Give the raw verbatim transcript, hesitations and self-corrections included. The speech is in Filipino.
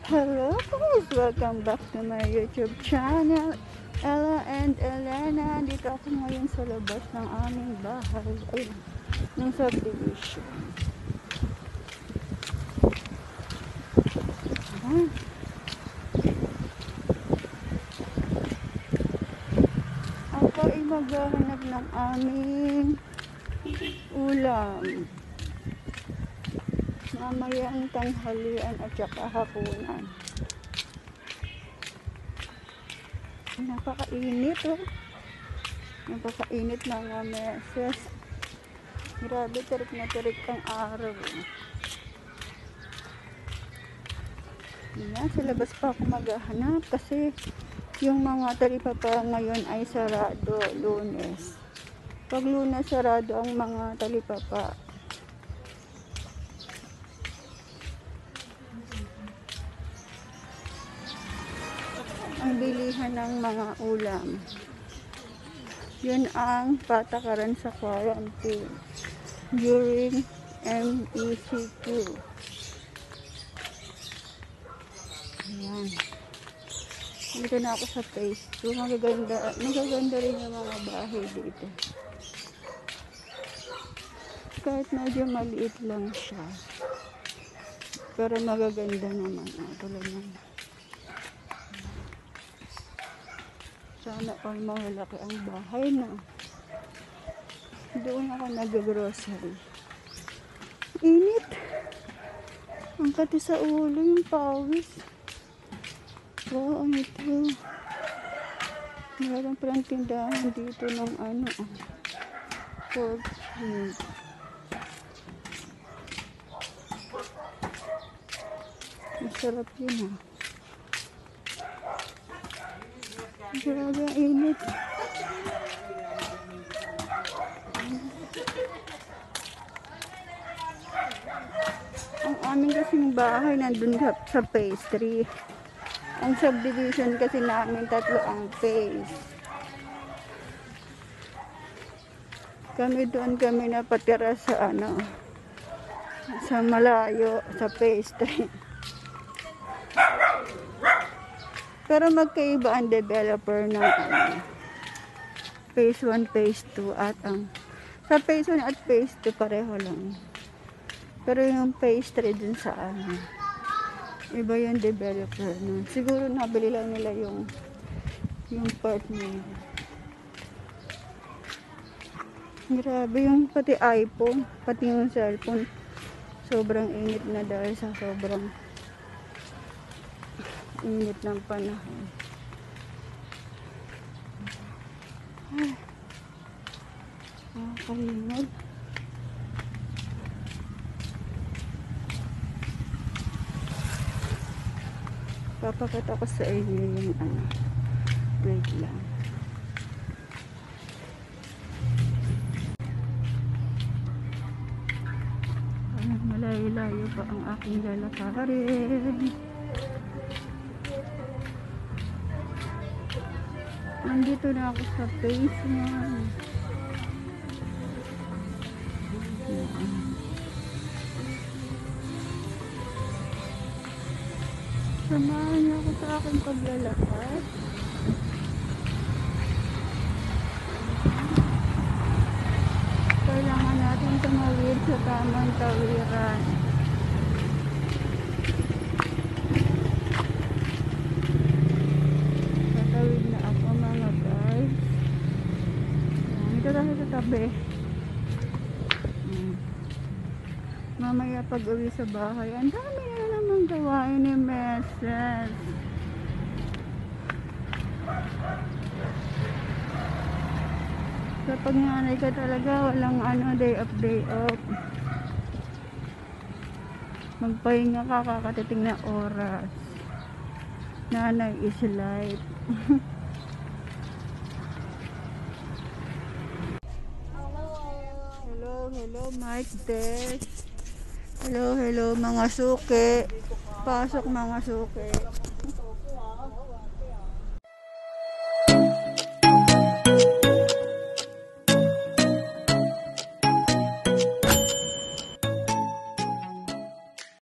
Hello guys! Welcome back to my YouTube channel, Ella and Elena. Dito ako ngayon sa labas ng aming bahay. Ayun, ng subdivision. Ayan. Ako ay maghahanap ng aming ulam. Mamayang tanghalian at saka hapunan. Napakainit oh. Napakainit mga meses. Grabe, tirik na tirik ang araw. Yan, sa labas pa ako maghahanap kasi yung mga talipapa ngayon ay sarado, Lunes. Pag Lunes, sarado ang mga talipapa. Ang bilihan ng mga ulam. Yun ang patakaran sa quarantine during M E C Q. Ayan. Dito na ako sa phase two. Magaganda, magaganda rin yung mga bahay dito. Kahit medyo maliit lang siya. Pero magaganda naman. Ah, tulad naman. Sana all malaki ang bahay na. Doon ako nag-grocery. Init. Ang kati sa ulo yung pawis. Oo, ang ito. Meron palang tindahan dito ng ano. Pork meat. Masarap yun ha. Grabe ang init. Ang aming kasing bahay nandun sa, sa phase three. Ang subdivision kasi namin tatlo ang phase. Kami doon kami napatira sa ano, sa malayo, sa phase three. Pero magkaiba ang developer ng ano, phase one, phase two at ang sa phase one at phase two pareho lang. Pero yung phase three dun sa ano, iba yung developer na. Siguro nabili lang nila yung yung part nila. Grabe yung pati iPhone, pati yung cellphone. Sobrang init na dahil sa sobrang init ng panahon. Ay, nakakalimod. Papakita ko sa inyo yung ano, wait lang. Ay, malayo-layo pa ang aking lalakarin. Nandito na ako sa phase one. Samahan niyo ako sa aking paglalakad. Kailangan natin tumawid sa tamang tawiran. Tatawid na ako mga guys. Ito tayo sa tabi. Mamaya pag uwi sa bahay, ang dami na naman gawain ni Meses. Kapag nanay ka talaga, walang ano, day off, day off. Magpahinga ka, kakatiting na oras. Nanay is life. Hello, hello, mic test. Hello, hello mga suke. Pasok mga suke.